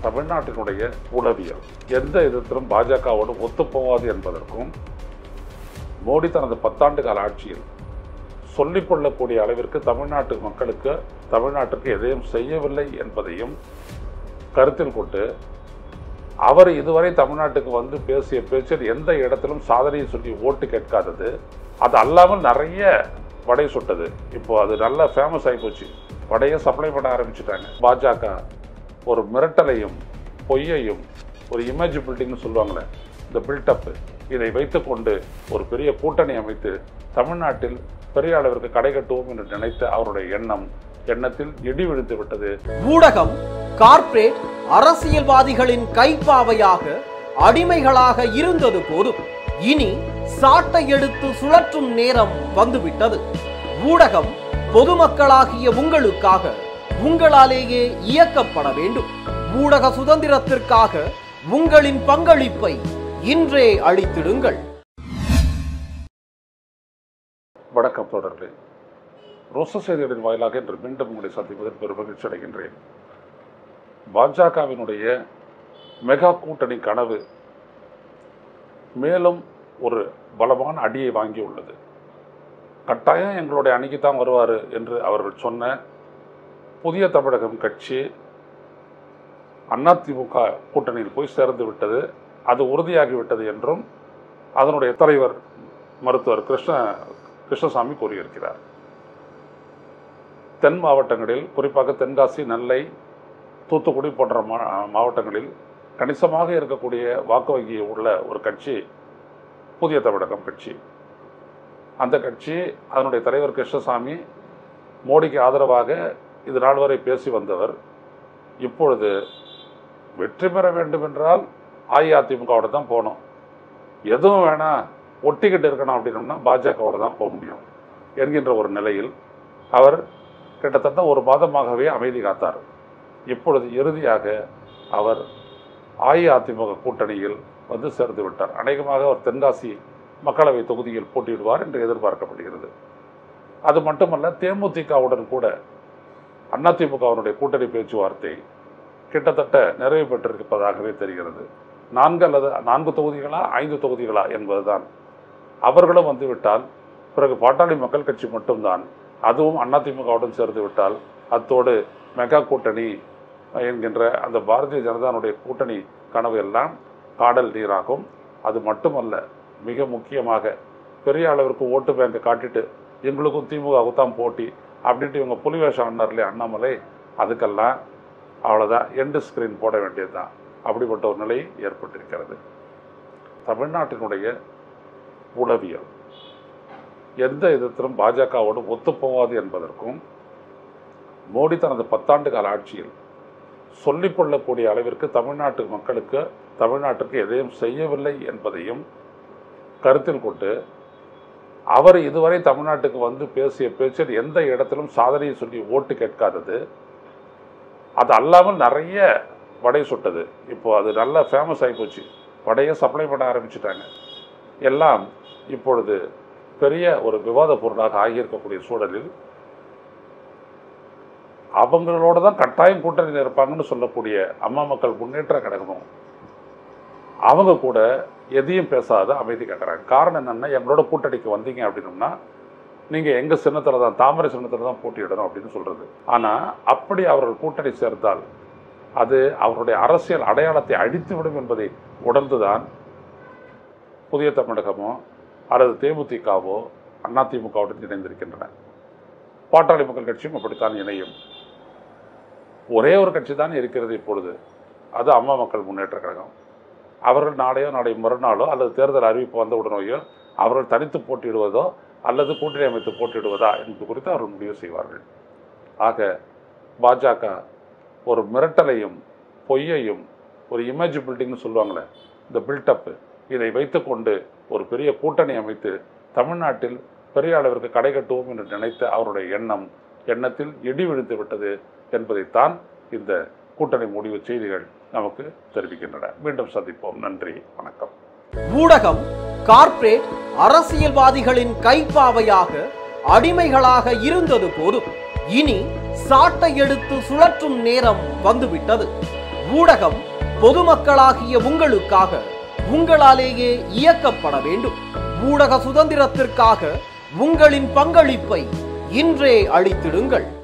தமிழ்நாட்டினுடைய உளவியல் எந்த விதத்திலும் பாஜகவோடு ஒத்துப்போவாது என்பதற்கும் மோடி தனது 10 ஆண்டு கால ஆட்சியில் சொல்லிக்கொள்ளக்கூடிய அளவிற்கு தமிழ்நாட்டு மக்களுக்கு தமிழ்நாட்டிற்கு எதையும் செய்யவில்லை என்பதையும் கருத்தில் கொண்டு அவர் இதுவரை தமிழ்நாட்டுக்கு வந்து பேசிய பேச்சில் எந்த இடத்திலும் சாதனையை சொல்லி ஓட்டு கேட்காதது, அது அல்லாமல் நிறைய வடை சுட்டது. இப்போ அது நல்லா ஃபேமஸ் ஆகி போச்சு. வடையை சப்ளை பண்ண ஆரம்பிச்சுட்டாங்க. பாஜக ஒரு மிரட்டலையும் பொய்யையும் ஒரு இமேஜ் பில்டிங்னு சொல்லுவாங்களே, இந்த பில்டப், இதை வைத்துக்கொண்டு ஒரு பெரிய கூட்டணி அமைத்து தமிழ்நாட்டில் பெரிய அளவிற்கு கடை கட்டுவோம் என்று நினைத்த அவருடைய எண்ணத்தில் இடி விழுந்து விட்டது. ஊடகம், கார்ப்பரேட், அரசியல்வாதிகளின் கைப்பாவையாக அடிமைகளாக இருந்தது போதும். இனி சாட்டை எடுத்து சுழற்றும் நேரம் வந்துவிட்டது. ஊடகம் பொதுமக்களாகிய உங்களுக்காக, உங்களாலேயே இயக்கப்பட வேண்டும். ஊடக சுதந்திரத்திற்காக உங்களின் பங்களிப்பை இன்றே அளித்திடுங்கள். வணக்கம் தொடர்களே. ரோச செய்திகளின் வாயிலாக இன்று மீண்டும் உங்களை சந்திப்பதில் பெரும் மகிழ்ச்சி அடைகின்றேன். பாஜகவினுடைய மெகா கூட்டணி கனவு மேலும் ஒரு பலமான அடியை வாங்கியுள்ளது. கட்டாயம் எங்களுடைய அணிக்கு தான் வருவார் என்று அவர்கள் சொன்ன புதிய தமிழகம் கட்சி அதிமுக கூட்டணியில் போய் சேர்ந்து விட்டது. அது உறுதியாகிவிட்டது என்றும் அதனுடைய தலைவர் மருத்துவர் கிருஷ்ணசாமி கூறியிருக்கிறார். தென் மாவட்டங்களில், குறிப்பாக தென்காசி, நெல்லை, தூத்துக்குடி போன்ற மாவட்டங்களில் கணிசமாக இருக்கக்கூடிய வாக்கு வங்கி உள்ள ஒரு கட்சி புதிய தமிழகம் கட்சி. அந்த கட்சி, அதனுடைய தலைவர் கிருஷ்ணசாமி மோடிக்கு ஆதரவாக இது நாள் வரை பேசி வந்தவர். இப்பொழுது வெற்றி பெற வேண்டும் என்றால் அஇஅதிமுகவோட தான் போகணும், எதுவும் வேணாம் ஒட்டிக்கிட்டு இருக்கணும் அப்படின்னோம்னா பாஜகவோட தான் போக முடியும் என்கின்ற ஒரு நிலையில் அவர் கிட்டத்தட்ட ஒரு மாதமாகவே அமைதி காத்தார். இப்பொழுது இறுதியாக அவர் அஇஅதிமுக கூட்டணியில் வந்து சேர்ந்து விட்டார். அநேகமாக அவர் தென்காசி மக்களவை தொகுதியில் போட்டியிடுவார் என்று எதிர்பார்க்கப்படுகிறது. அது மட்டுமல்ல, தேமுதிகவுடன் கூட அதிமுகவினுடைய கூட்டணி பேச்சுவார்த்தை கிட்டத்தட்ட நிறைவு பெற்றிருப்பதாகவே தெரிகிறது. 4 தொகுதிகளா 5 தொகுதிகளா என்பதுதான். அவர்களும் வந்துவிட்டால் பிறகு பாட்டாளி மக்கள் கட்சி மட்டும்தான், அதுவும் அதிமுகவுடன் சேர்ந்து விட்டால் அத்தோடு மெகா கூட்டணி என்கின்ற அந்த பாரதிய ஜனதாவுடைய கூட்டணி கனவு எல்லாம் காடல் நீராகும். அது மட்டுமல்ல, மிக முக்கியமாக பெரிய அளவிற்கு ஓட்டு பேங்கை காட்டிட்டு எங்களுக்கும் திமுகவுக்கு தான் போட்டி அப்படின்ட்டு இவங்க புலிவேஷம் ஆனார்லே அண்ணாமலை, அதுக்கெல்லாம் அவ்வளோதான், எண்டு ஸ்கிரீன் போட வேண்டியது தான். அப்படிப்பட்ட ஒரு நிலை ஏற்பட்டிருக்கிறது. தமிழ்நாட்டினுடைய உளவியல் எந்த விதத்திலும் பாஜகவோடு ஒத்துப்போவாது என்பதற்கும் மோடி தனது 10 ஆண்டு கால ஆட்சியில் சொல்லிக்கொள்ளக்கூடிய அளவிற்கு தமிழ்நாட்டு மக்களுக்கு தமிழ்நாட்டிற்கு எதையும் செய்யவில்லை என்பதையும் கருத்தில் கொண்டு அவர் இதுவரை தமிழ்நாட்டுக்கு வந்து பேசிய பேச்சில் எந்த இடத்திலும் சாதனையை சொல்லி ஓட்டு கேட்காதது, அது அல்லாமல் நிறைய வடை சுட்டது. இப்போ அது நல்லா ஃபேமஸ் ஆகி போச்சு. வடையை சப்ளை பண்ண ஆரம்பிச்சுட்டாங்க. எல்லாம் இப்பொழுது பெரிய ஒரு விவாத பொருளாக ஆகியிருக்கக்கூடிய சூழலில் அவங்களோட தான் கட்டாயம் கூட்டணியில் இருப்பாங்கன்னு சொல்லக்கூடிய அம்மா மக்கள் முன்னேற்ற கழகமும் அவங்க கூட எதையும் பேசாத அமைதி காட்டுறாங்க. காரணம் என்னென்னா, எங்களோட கூட்டணிக்கு வந்தீங்க அப்படின்னோம்னா நீங்கள் எங்கள் சின்னத்தில் தான், தாமரை சின்னத்தில் தான் போட்டியிடணும் அப்படின்னு சொல்கிறது. ஆனால் அப்படி அவர்கள் கூட்டணி சேர்ந்தால் அது அவருடைய அரசியல் அடையாளத்தை அழித்துவிடும் என்பதை உணர்ந்துதான் புதிய தமிழகமோ அல்லது தேமுதிகவோ அதிமுகவுடன் இணைந்திருக்கின்றன. பாட்டாளி மக்கள் கட்சியும் அப்படித்தான் இணையும். ஒரே ஒரு கட்சி தான் இருக்கிறது இப்பொழுது, அது அம்மா மக்கள் முன்னேற்ற கழகம். அவர்கள் நாளையோ நாளை மறுநாளோ அல்லது தேர்தல் அறிவிப்பு வந்த உடனேயோ அவர்கள் தனித்து போட்டியிடுவதோ அல்லது கூட்டணி அமைத்து போட்டியிடுவதா என்பது குறித்து அவர்கள் முடிவு செய்வார்கள். ஆக பாஜக ஒரு மிரட்டலையும் பொய்யையும் ஒரு இமேஜ் பில்டிங்னு சொல்லுவாங்களே, இந்த பில்டப், இதை வைத்துக்கொண்டு ஒரு பெரிய கூட்டணி அமைத்து தமிழ்நாட்டில் பெரிய அளவிற்கு கடை கட்டுவோம் என்று நினைத்த அவருடைய எண்ணத்தில் இடி விழுந்து விட்டது என்பதைத்தான் இந்த கூட்டணி முடிவு செய்திகள் நமக்கு தெரிவிக்கின்றன. மீண்டும் சந்திப்போம். நன்றி, வணக்கம். ஊடகம், கார்ப்பரேட், அரசியல்வாதிகளின் கைப்பாவையாக அடிமைகளாக இருந்தது போதும். இனி சாட்டை எடுத்து சுழற்றும் நேரம் வந்துவிட்டது. ஊடகம் பொதுமக்களாகிய உங்களுக்காக உங்களாலேயே இயக்கப்பட வேண்டும். ஊடக சுதந்திரத்திற்காக உங்களின் பங்களிப்பை இன்றே அளித்திடுங்கள்.